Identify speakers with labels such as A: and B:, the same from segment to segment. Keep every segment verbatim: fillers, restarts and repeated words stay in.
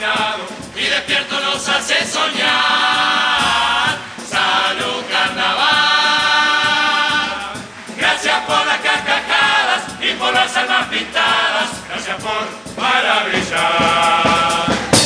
A: soñado y despierto nos hace soñar. Salud Carnaval, gracias por las carcajadas y por las almas pintadas, gracias por maravillar.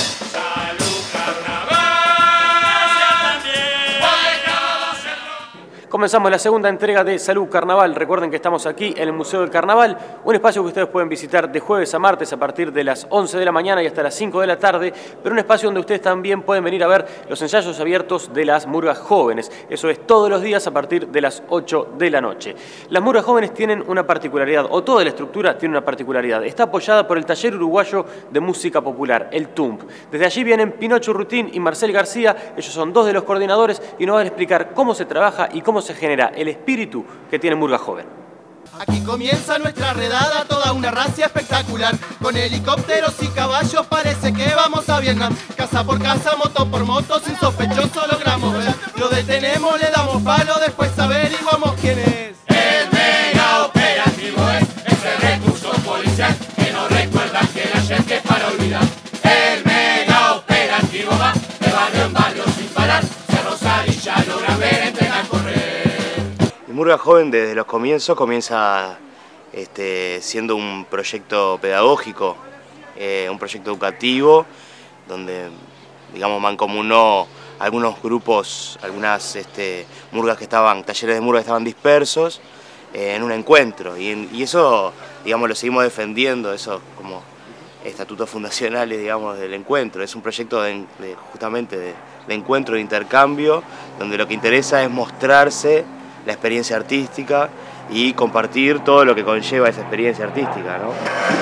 B: Comenzamos la segunda entrega de Salud Carnaval. Recuerden que estamos aquí en el Museo del Carnaval, un espacio que ustedes pueden visitar de jueves a martes a partir de las once de la mañana y hasta las cinco de la tarde, pero un espacio donde ustedes también pueden venir a ver los ensayos abiertos de las murgas jóvenes. Eso es todos los días a partir de las ocho de la noche. Las murgas jóvenes tienen una particularidad, o toda la estructura tiene una particularidad. Está apoyada por el Taller Uruguayo de Música Popular, el T U M P. Desde allí vienen Pinocho Urrutín y Marcel García. Ellos son dos de los coordinadores y nos van a explicar cómo se trabaja y cómo se genera el espíritu que tiene Murga Joven.
C: Aquí comienza nuestra redada, toda una racia espectacular. Con helicópteros y caballos parece que vamos a Vietnam. Casa por casa, moto por moto, sin sospechoso logramos ver. Lo detenemos, le damos palo, después averiguamos quién es.
A: El mega operativo es ese recurso policial que no recuerda que la gente es para olvidar. El mega operativo va de barrio en barrio sin parar. Cerro Sarilla logra ver, entrenar, correr.
D: Murga Joven desde los comienzos comienza este, siendo un proyecto pedagógico, eh, un proyecto educativo, donde digamos mancomunó algunos grupos, algunas este, murgas que estaban, talleres de murgas que estaban dispersos eh, en un encuentro. Y, en, y eso digamos lo seguimos defendiendo, eso como estatutos fundacionales digamos del encuentro. Es un proyecto de, de, justamente de, de encuentro, de intercambio, donde lo que interesa es mostrarse la experiencia artística y compartir todo lo que conlleva esa experiencia artística, ¿no?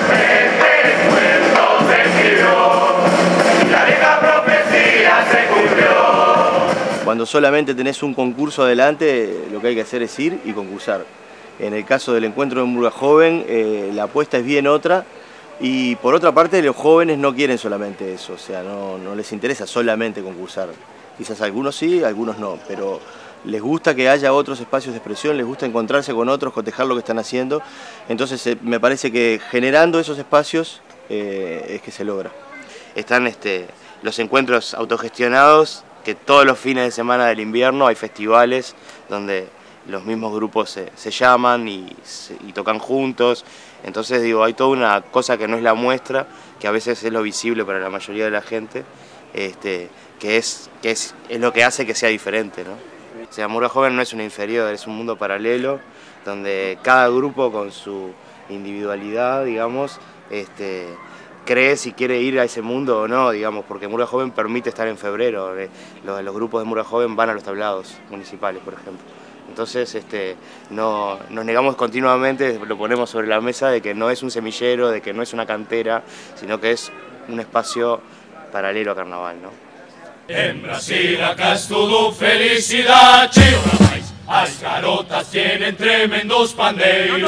D: Cuando solamente tenés un concurso adelante, lo que hay que hacer es ir y concursar. En el caso del encuentro de Murga Joven, eh, la apuesta es bien otra, y por otra parte los jóvenes no quieren solamente eso, o sea, no, no les interesa solamente concursar. Quizás algunos sí, algunos no, pero les gusta que haya otros espacios de expresión, les gusta encontrarse con otros, cotejar lo que están haciendo. Entonces eh, me parece que generando esos espacios eh, es que se logra. Están este, los encuentros autogestionados, que todos los fines de semana del invierno hay festivales donde los mismos grupos se, se llaman y, se, y tocan juntos. Entonces digo, hay toda una cosa que no es la muestra, que a veces es lo visible para la mayoría de la gente, este, que, es, que es, es lo que hace que sea diferente, ¿no? O sea, Murga Joven no es una inferior, es un mundo paralelo donde cada grupo con su individualidad, digamos, este, cree si quiere ir a ese mundo o no, digamos, porque Murga Joven permite estar en febrero. Los, los grupos de Murga Joven van a los tablados municipales, por ejemplo. Entonces, este, no, nos negamos continuamente, lo ponemos sobre la mesa, de que no es un semillero, de que no es una cantera, sino que es un espacio paralelo a Carnaval, ¿no?
A: En Brasil acá es todo felicidad, chido rapaz. Las garotas tienen tremendos pandeiros.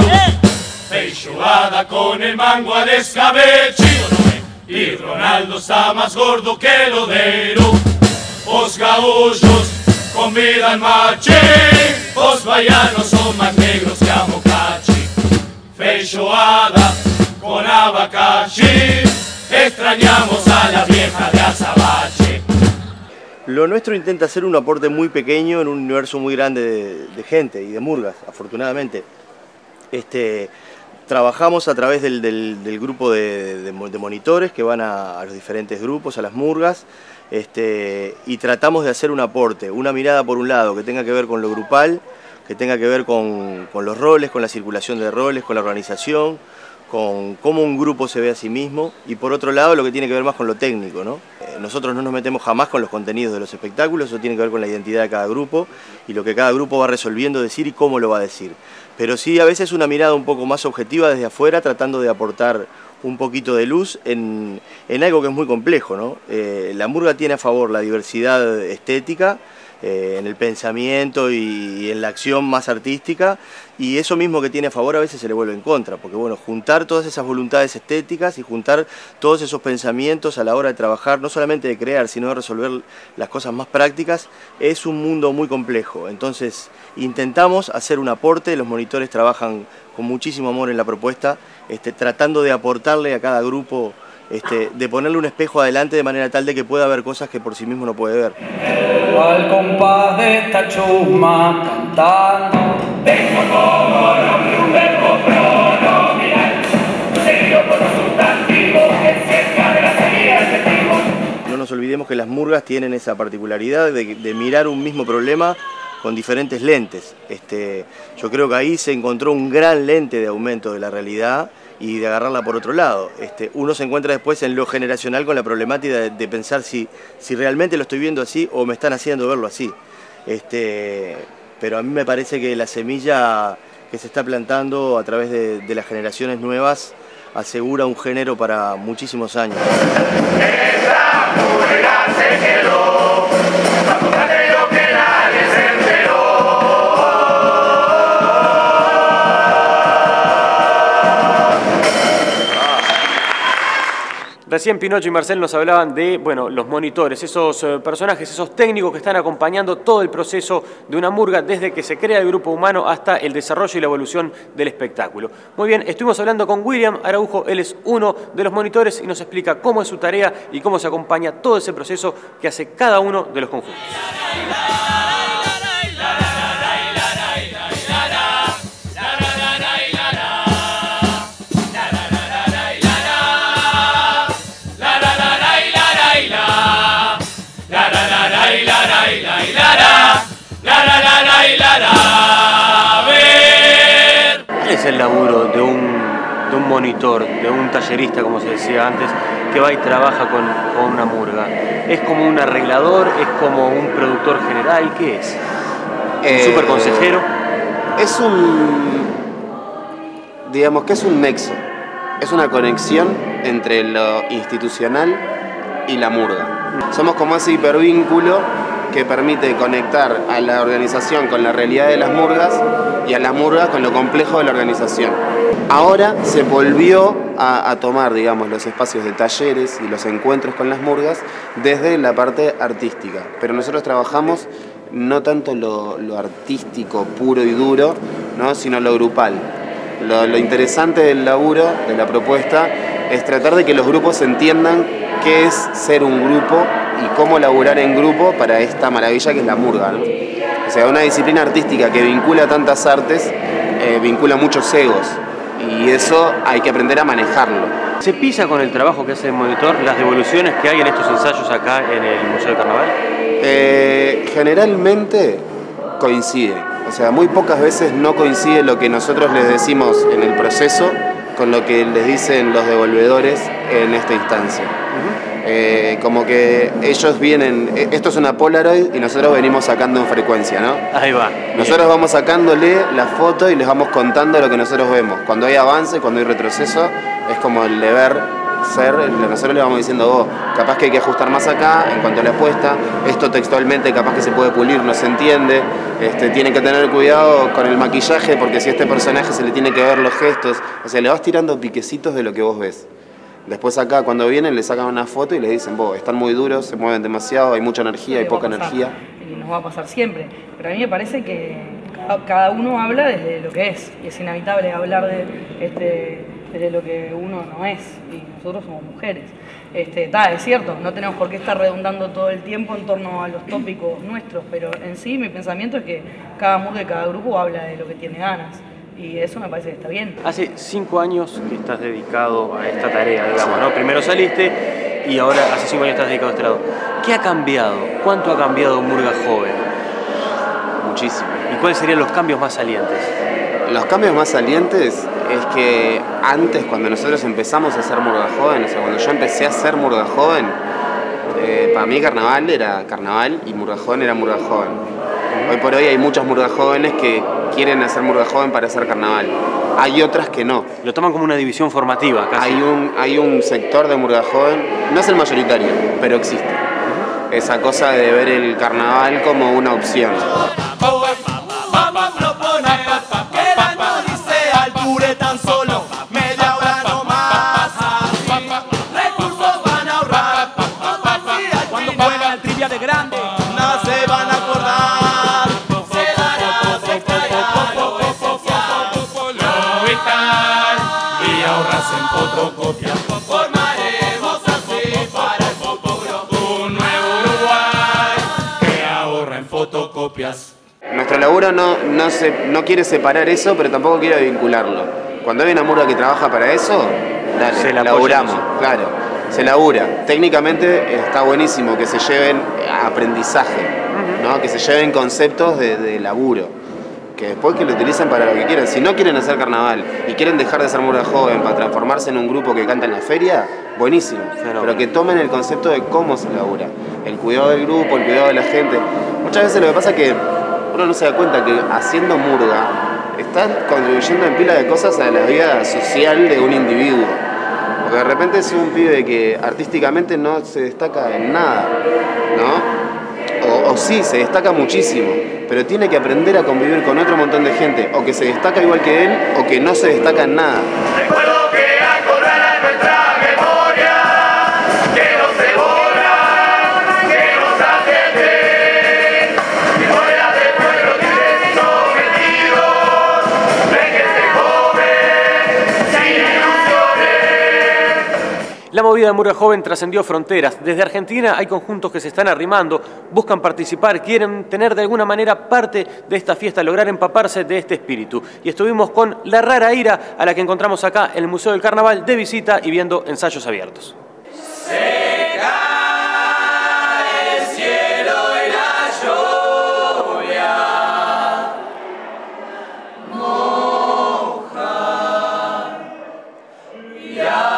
A: Feijoada con el mango al escabeche. Y Ronaldo está más gordo que el Odeiro. Os gaúchos convidan machi. Os baianos son más negros que amocachi. Feijoada con abacaxi. Extrañamos a la vieja de Azabache.
D: Lo nuestro intenta hacer un aporte muy pequeño en un universo muy grande de, de gente y de murgas, afortunadamente. Este, trabajamos a través del, del, del grupo de, de, de monitores que van a, a los diferentes grupos, a las murgas, este, y tratamos de hacer un aporte, una mirada por un lado que tenga que ver con lo grupal, que tenga que ver con, con los roles, con la circulación de roles, con la organización, con cómo un grupo se ve a sí mismo, y por otro lado lo que tiene que ver más con lo técnico, ¿no? Eh, nosotros no nos metemos jamás con los contenidos de los espectáculos, eso tiene que ver con la identidad de cada grupo y lo que cada grupo va resolviendo decir y cómo lo va a decir. Pero sí a veces una mirada un poco más objetiva desde afuera, tratando de aportar un poquito de luz en, en algo que es muy complejo, ¿no? Eh, la murga tiene a favor la diversidad estética, Eh, en el pensamiento y en la acción más artística, y eso mismo que tiene a favor a veces se le vuelve en contra, porque bueno, juntar todas esas voluntades estéticas y juntar todos esos pensamientos a la hora de trabajar, no solamente de crear, sino de resolver las cosas más prácticas, es un mundo muy complejo. Entonces intentamos hacer un aporte, los monitores trabajan con muchísimo amor en la propuesta, este, tratando de aportarle a cada grupo este, de ponerle un espejo adelante de manera tal de que pueda ver cosas que por sí mismo no puede ver.
E: Al compás de esta chusma cantando,
A: tengo como nombre un verbo pronominal, seguido por un sustantivo que cerca de la salida adjetivo.
D: No nos olvidemos que las murgas tienen esa particularidad de, de mirar un mismo problema con diferentes lentes. Este, yo creo que ahí se encontró un gran lente de aumento de la realidad y de agarrarla por otro lado. Este, uno se encuentra después en lo generacional con la problemática de, de pensar si, si realmente lo estoy viendo así o me están haciendo verlo así. Este, pero a mí me parece que la semilla que se está plantando a través de, de las generaciones nuevas asegura un género para muchísimos años.
A: Esa murga se quedó, más creo que nadie se enteró.
B: Recién Pinocho y Marcel nos hablaban de, bueno, los monitores, esos eh, personajes, esos técnicos que están acompañando todo el proceso de una murga desde que se crea el grupo humano hasta el desarrollo y la evolución del espectáculo. Muy bien, estuvimos hablando con William Araujo, él es uno de los monitores y nos explica cómo es su tarea y cómo se acompaña todo ese proceso que hace cada uno de los conjuntos. ¿Cuál es el laburo de un, de un monitor, de un tallerista, como se decía antes, que va y trabaja con, con una murga? ¿Es como un arreglador? ¿Es como un productor general? ¿Qué es? ¿Un
F: Eh,
B: super consejero?
F: Es un, digamos que es un nexo, es una conexión entre lo institucional y la murga. Somos como ese hipervínculo que permite conectar a la organización con la realidad de las murgas y a las murgas con lo complejo de la organización. Ahora se volvió a, a tomar, digamos, los espacios de talleres y los encuentros con las murgas desde la parte artística, pero nosotros trabajamos no tanto lo, lo artístico puro y duro, ¿no?, sino lo grupal. Lo, lo interesante del laburo, de la propuesta, es tratar de que los grupos entiendan qué es ser un grupo y cómo laburar en grupo para esta maravilla que es la murga, ¿no? O sea, una disciplina artística que vincula tantas artes, eh, vincula muchos egos, y eso hay que aprender a manejarlo.
B: ¿Se pisa con el trabajo que hace el monitor las devoluciones que hay en estos ensayos acá en el Museo del Carnaval?
F: Eh, generalmente coincide, o sea, muy pocas veces no coincide lo que nosotros les decimos en el proceso con lo que les dicen los devolvedores en esta instancia. Uh-huh. Eh, como que ellos vienen, esto es una Polaroid y nosotros venimos sacando en frecuencia, ¿no?
B: Ahí va.
F: Nosotros bien. Vamos sacándole la foto y les vamos contando lo que nosotros vemos. Cuando hay avance, cuando hay retroceso, es como el deber ser, nosotros le vamos diciendo, oh, capaz que hay que ajustar más acá en cuanto a la apuesta, esto textualmente capaz que se puede pulir, no se entiende, este, tienen que tener cuidado con el maquillaje porque si a este personaje se le tiene que ver los gestos, o sea, le vas tirando piquecitos de lo que vos ves. Después acá cuando vienen le sacan una foto y les dicen, vos, están muy duros, se mueven demasiado, hay mucha energía, hay poca energía.
G: Y nos va a pasar siempre, pero a mí me parece que cada uno habla desde lo que es, y es inevitable hablar de, este, desde lo que uno no es, y nosotros somos mujeres. Este, ta, es cierto, no tenemos por qué estar redundando todo el tiempo en torno a los tópicos nuestros, pero en sí mi pensamiento es que cada murga y cada grupo habla de lo que tiene ganas. Y eso me parece que está bien.
B: Hace cinco años que estás dedicado a esta tarea, digamos, ¿no? Primero saliste y ahora hace cinco años estás dedicado a este lado. ¿Qué ha cambiado? ¿Cuánto ha cambiado Murga Joven?
F: Muchísimo.
B: ¿Y cuáles serían los cambios más salientes?
F: Los cambios más salientes es que antes, cuando nosotros empezamos a hacer Murga Joven, o sea, cuando yo empecé a hacer Murga Joven, eh, para mí Carnaval era Carnaval y Murga Joven era Murga Joven. Hoy por hoy hay muchas murgas jóvenes que quieren hacer murga joven para hacer carnaval. Hay otras que no.
B: Lo toman como una división formativa, casi.
F: Hay un, hay un sector de murga joven, no es el mayoritario, pero existe. Uh-huh. Esa cosa de ver el carnaval como una opción.
A: Y ahorras en fotocopia, formaremos
F: laburo no, no, se, no quiere separar eso, pero tampoco quiere vincularlo. Cuando hay una murga que trabaja para eso, dale, se la laburamos, claro, se labura. Técnicamente está buenísimo que se lleven aprendizaje, ¿no? Que se lleven conceptos de, de laburo. Que después que lo utilicen para lo que quieran. Si no quieren hacer carnaval y quieren dejar de ser murga joven para transformarse en un grupo que canta en la feria, buenísimo. Pero, pero que tomen el concepto de cómo se labura. El cuidado del grupo, el cuidado de la gente. Muchas veces lo que pasa es que uno no se da cuenta que haciendo murga estás contribuyendo en pila de cosas a la vida social de un individuo. Porque de repente es un pibe que artísticamente no se destaca en nada, ¿no? O, o sí, se destaca muchísimo, pero tiene que aprender a convivir con otro montón de gente, o que se destaca igual que él, o que no se destaca en nada.
A: Recuerdo que acorrala nuestra memoria, que no se borra, que nos hace ver. Historias del pueblo tienen sometidos, ven que se joven, sin ilusiones.
B: La movida de Murga Joven trascendió fronteras. Desde Argentina hay conjuntos que se están arrimando, buscan participar, quieren tener de alguna manera parte de esta fiesta, lograr empaparse de este espíritu. Y estuvimos con La Rara Ira, a la que encontramos acá en el Museo del Carnaval de visita y viendo ensayos abiertos.
A: Se cae el cielo y la lluvia moja y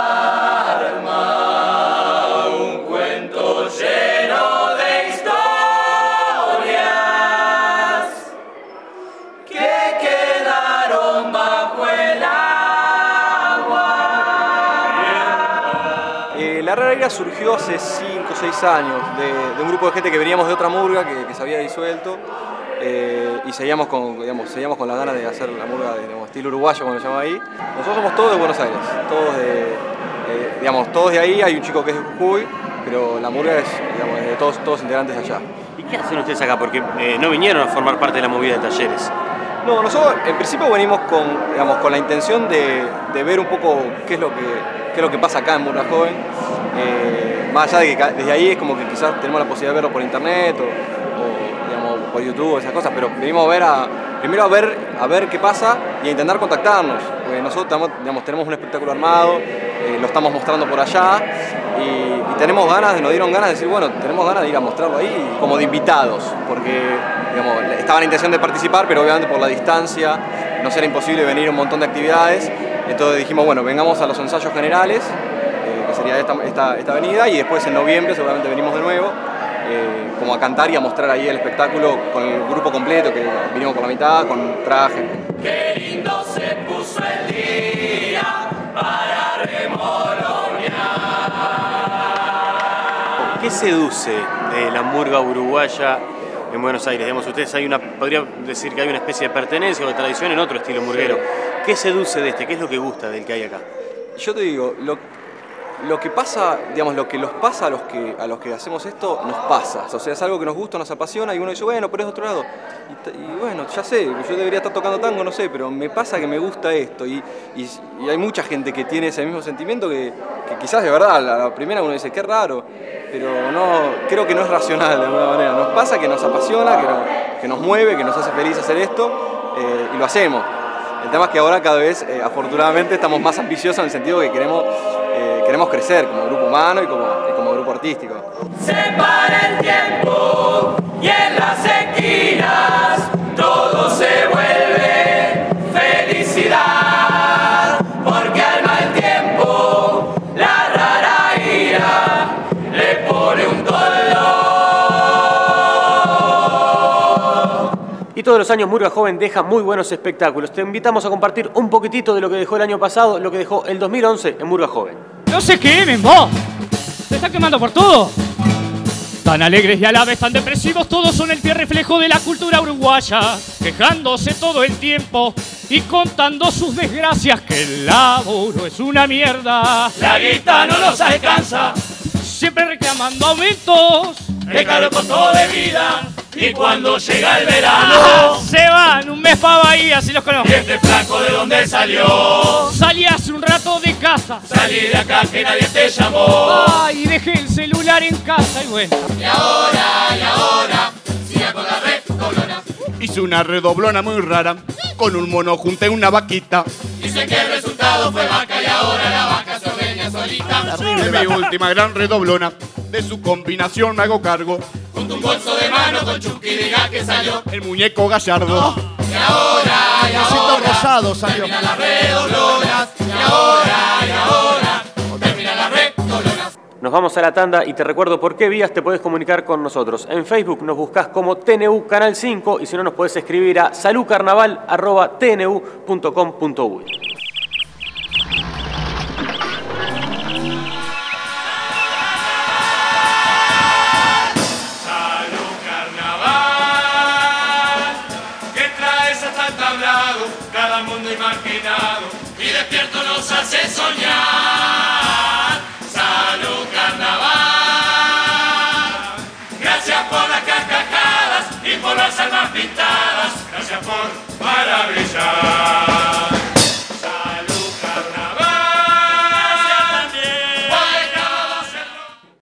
H: La Rara Ira surgió hace cinco o seis años de, de un grupo de gente que veníamos de otra murga que, que se había disuelto eh, y seguíamos con, digamos, seguíamos con las ganas de hacer la murga de digamos, estilo uruguayo, como lo llamaba ahí. Nosotros somos todos de Buenos Aires, todos de, eh, digamos, todos de ahí, hay un chico que es de Jujuy, pero la murga es digamos, de todos, todos integrantes de allá.
B: ¿Y qué hacen ustedes acá? Porque eh, no vinieron a formar parte de la movida de talleres.
H: No, nosotros en principio venimos con, digamos, con la intención de, de ver un poco qué es lo que, qué es lo que pasa acá en Murga Joven. Eh, más allá de que desde ahí es como que quizás tenemos la posibilidad de verlo por internet o, o digamos, por YouTube o esas cosas, pero venimos a ver a, primero a ver, a ver qué pasa y a intentar contactarnos. Porque nosotros estamos, digamos, tenemos un espectáculo armado, eh, lo estamos mostrando por allá y, y tenemos ganas, nos dieron ganas de decir, bueno, tenemos ganas de ir a mostrarlo ahí como de invitados, porque digamos, estaba la intención de participar, pero obviamente por la distancia nos era imposible venir a un montón de actividades. Entonces dijimos, bueno, vengamos a los ensayos generales, eh, que sería esta, esta, esta avenida, y después en noviembre seguramente venimos de nuevo, eh, como a cantar y a mostrar ahí el espectáculo con el grupo completo, que vinimos por la mitad, con traje.
A: Qué lindo se puso el día para remolonear.
B: ¿Qué seduce de la murga uruguaya en Buenos Aires? Digamos, ustedes hay una, podría decir que hay una especie de pertenencia o de tradición en otro estilo murguero. ¿Qué seduce de este? ¿Qué es lo que gusta del que hay acá?
H: Yo te digo, lo, lo que pasa, digamos, lo que nos pasa a los que, a los que hacemos esto, nos pasa. O sea, es algo que nos gusta, nos apasiona y uno dice, bueno, pero es de otro lado. Y, y bueno, ya sé, yo debería estar tocando tango, no sé, pero me pasa que me gusta esto. Y, y, y hay mucha gente que tiene ese mismo sentimiento que, que quizás de verdad, a la primera uno dice, qué raro, pero no, creo que no es racional de alguna manera. Nos pasa que nos apasiona, que, no, que nos mueve, que nos hace feliz hacer esto eh, y lo hacemos. El tema es que ahora cada vez, eh, afortunadamente, estamos más ambiciosos en el sentido que queremos, eh, queremos crecer como grupo humano y como, y como grupo artístico.
A: Se para el tiempo y en las esquinas todo se vuelve felicidad, porque al mal tiempo la rara ira le pone un dolor.
B: Y todos los años Murga Joven deja muy buenos espectáculos. Te invitamos a compartir un poquitito de lo que dejó el año pasado, lo que dejó el dos mil once en Murga Joven.
I: No se quemen, vos. Se está quemando por todo. Tan alegres y a la vez tan depresivos, todos son el fiel reflejo de la cultura uruguaya, quejándose todo el tiempo y contando sus desgracias, que el laburo es una mierda.
A: La guita no nos alcanza,
I: siempre reclamando aumentos,
A: el caro costo de vida. Y cuando llega el verano,
I: ah, se van un mes pa' Bahía, si los conozco.
A: ¿Y este flaco de dónde salió?
I: Salí hace un rato de casa.
A: Salí de acá que nadie te llamó.
I: Ay, dejé el celular en casa y bueno.
A: Y ahora, y ahora, siga con la red colona. Hice una redoblona muy rara, con un mono junté una vaquita.
J: Dice que el resultado fue vaca y ahora la vaca se ordeña solita.
A: De mi última gran redoblona, de su combinación me hago cargo.
J: Junto un bolso de mano con Chucky diga que salió
A: el muñeco gallardo.
J: Y ahora, y ahora,
C: rosado salió.
J: terminan las redoblonas. Y ahora, y ahora, terminan las redoblonas.
B: Nos vamos a la tanda y te recuerdo por qué vías te podés comunicar con nosotros. En Facebook nos buscás como T N U Canal cinco y si no nos podés escribir a saludcarnaval arroba t n u punto com punto u y.
A: Salud carnaval, que traes hasta el tablado, cada mundo imaginado,
J: Y despierto nos hace soñar. Salud carnaval. Gracias por las carcajadas y por las almas pintadas.
A: gracias por maravillar.